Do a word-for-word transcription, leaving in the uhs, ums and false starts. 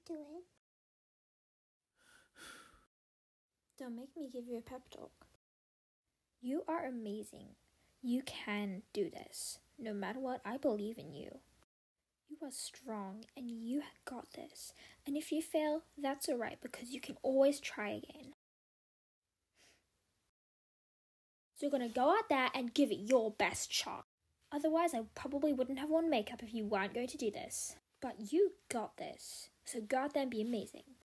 do it. Don't make me give you a pep talk. You are amazing. You can do this. No matter what, I believe in you. You are strong and you got this. And if you fail, that's alright because you can always try again. So you're gonna go out there and give it your best shot. Otherwise, I probably wouldn't have worn makeup if you weren't going to do this. But you got this. So go out there and be amazing.